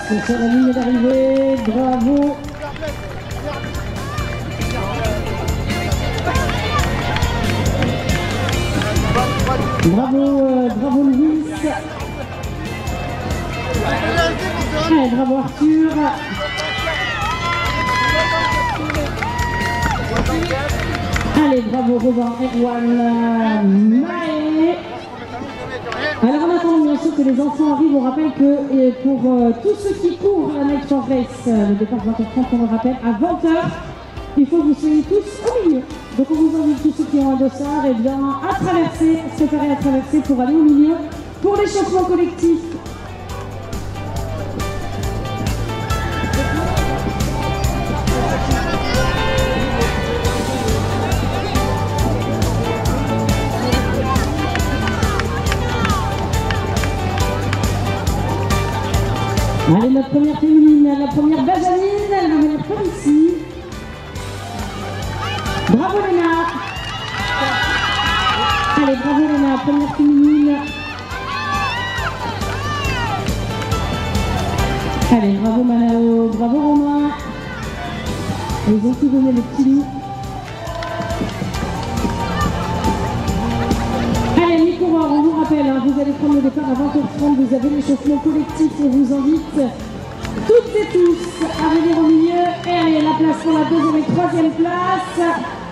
sur la ligne d'arrivée. Bravo. Bravo Louis. Allez, bravo Arthur. Allez, bravo Robin, Erwan, Maë. Alors en attendant bien sûr que les enfants arrivent, on rappelle que pour tous ceux qui courent à la Night Shore Race, le départ 20h30, on le rappelle, à 20h, il faut que vous soyez tous au milieu. Donc on vous invite tous ceux qui ont un dossard et bien à traverser, se préparer à traverser pour aller au milieu pour l'échauffement collectif. Allez, notre première féminine, la première Benjamin, elle va venir par ici. Bravo Léna. Allez, bravo Léna, première féminine. Allez, bravo Manao, bravo Romain. Ils ont tout donné les petits loups. Allez, les coureurs, on vous rappelle, hein, vous allez prendre le départ à 20h30, vous avez l'échauffement collectif, on vous invite toutes et tous à venir au milieu. Et allez, la place pour la deuxième et troisième place.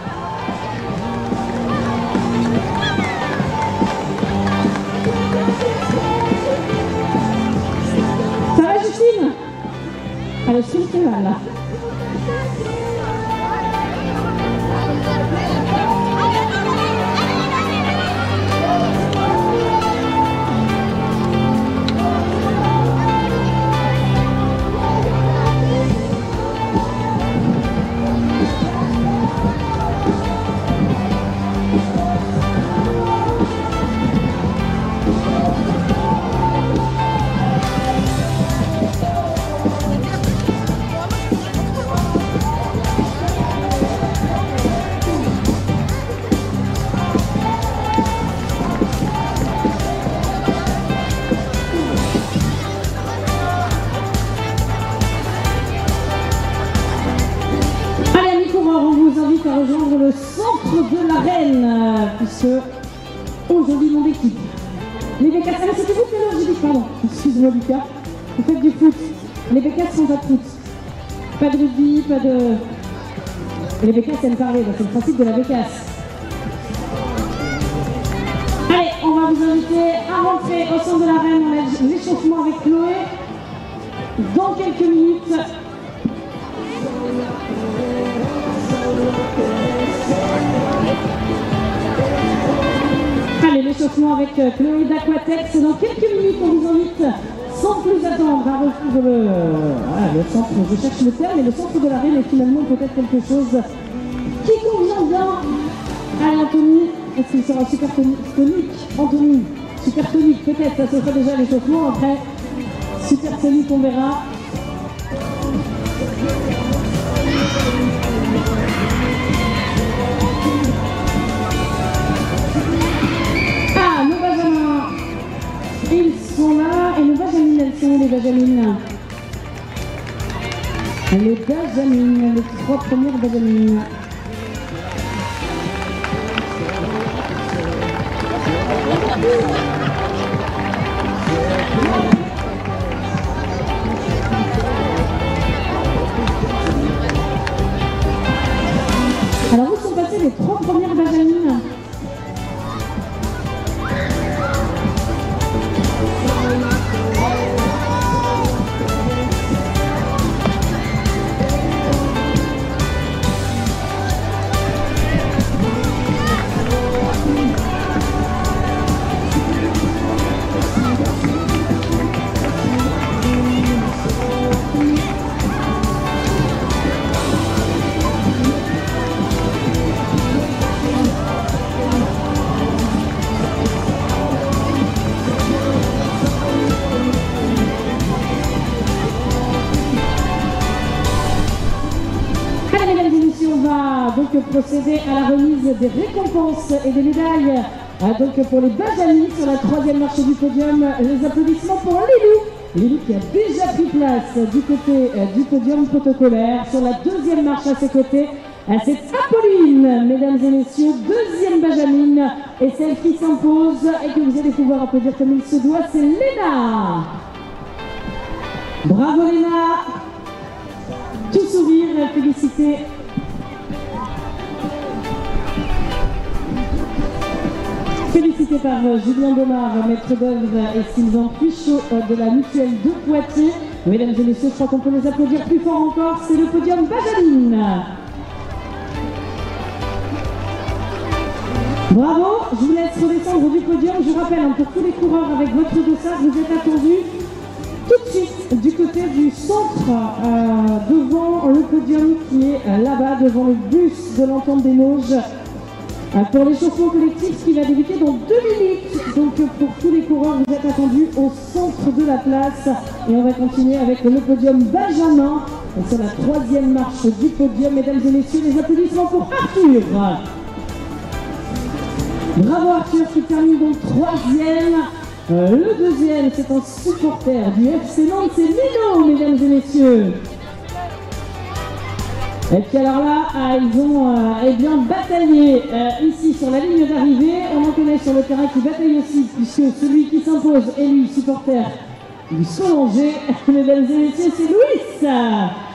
Ça va Justine? Allez, je suis mal là. À rejoindre le centre de l'arène, puisque aujourd'hui mon équipe. Les Bécasses, c'était vous tout à l'heure, j'ai dit, pardon, excuse-moi Lucas, vous faites du foot. Les Bécasses sont pas de foot. Pas de rugby, pas de... Les Bécasses aiment parler, c'est le principe de la Bécasse. Allez, on va vous inviter à rentrer au centre de l'arène, on a l'échauffement avec Chloé dans quelques minutes. Allez, l'échauffement avec Chloé d'Aquatex. Dans quelques minutes, on vous invite, sans plus attendre, à retrouver le centre, je cherche le terme, mais le centre de l'arène est finalement peut-être quelque chose qui convient bien à Anthony. Est-ce qu'il sera super tonique? Anthony, super tonique, peut-être, ça se fera déjà l'échauffement. Après, super tonique, on verra. Ah, nos Benjamins, ils sont là, et nos Benjamines, elles sont les Benjamines. Les Benjamines, les trois premières Benjamines. Alors où sont passées les trois premières Benjamines? Donc procéder à la remise des récompenses et des médailles donc pour les Benjamines sur la troisième marche du podium. Les applaudissements pour Lilou. Lily qui a déjà pris place du côté du podium protocolaire. Sur la deuxième marche à ses côtés, c'est Apolline, mesdames et messieurs, deuxième Benjamin. Et celle qui s'impose et que vous allez pouvoir applaudir comme il se doit, c'est Léna. Bravo Léna. Tout sourire, félicité. Félicité par Julien Domard, maître d'œuvre, et Sylvain Puichot de la Mutuelle de Poitiers. Mesdames et messieurs, je crois qu'on peut les applaudir plus fort encore. C'est le podium Benjamin. Bravo, je vous laisse redescendre du podium. Je rappelle pour tous les coureurs avec votre dossard, vous êtes attendus tout de suite du côté du centre, devant le podium qui est là-bas, devant le bus de l'Entente des Mauges. Pour l'échauffement collectif qui va débuter dans 2 minutes. Donc pour tous les coureurs, vous êtes attendus au centre de la place. Et on va continuer avec le podium Benjamin. C'est la troisième marche du podium. Mesdames et messieurs, les applaudissements pour Arthur. Bravo Arthur qui termine donc troisième. Le deuxième, c'est un supporter du FC Nantes, c'est Lino, mesdames et messieurs. Et puis alors là, ils ont bien bataillé ici sur la ligne d'arrivée. On en connaît sur le terrain qui bataille aussi, puisque celui qui s'impose est lui, supporter du Solanger. Mesdames et messieurs, c'est Louis.